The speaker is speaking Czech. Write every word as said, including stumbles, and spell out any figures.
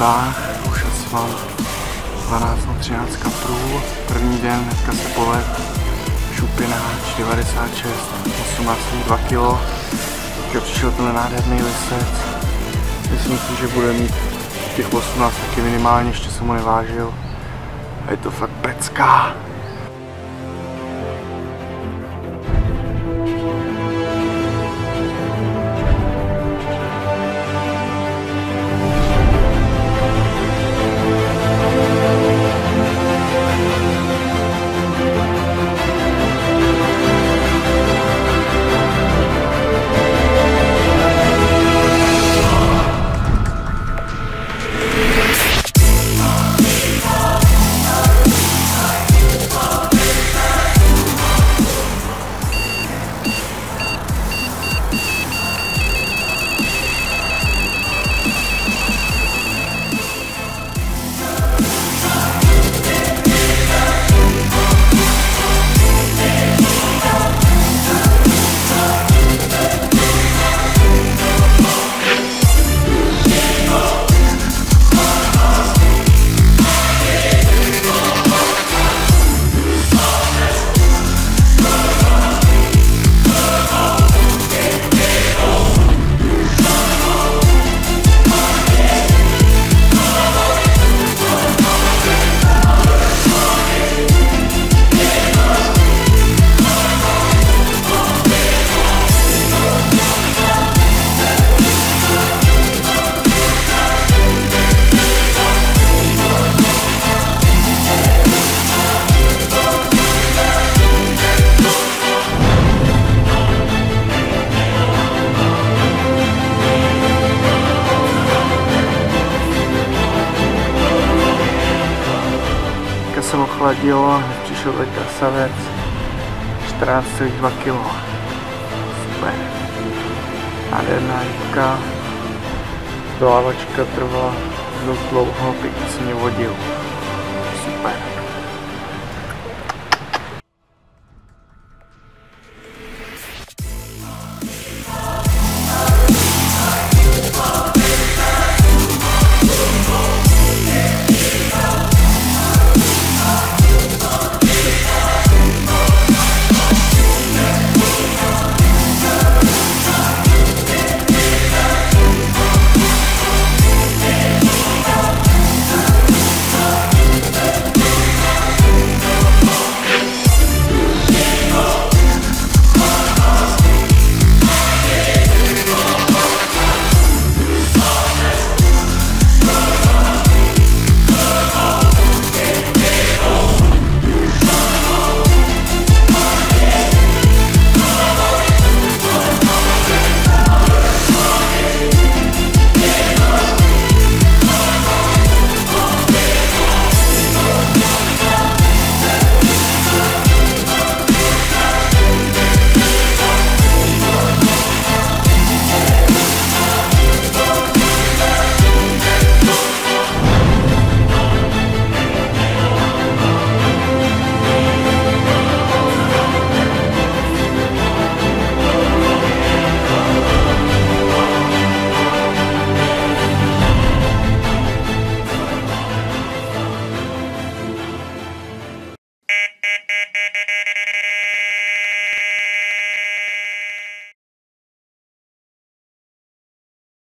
váh, už asi mám dvanáct třináct kaprů. První den hnedka se poved šupináč devadesát šest, osmnáct celá dva kilo. Teďka přišel ten nádherný lisec. Myslím si, že bude mít těch osmnáct taky minimálně, ještě jsem ho nevážil. A je to fakt pecká. Se ochladilo, přišel tady krasavec, čtrnáct celá dva kilo. Super. Nádherná rybka. Dolávačka trvala dost dlouho, pěkně se mě vodil. Super.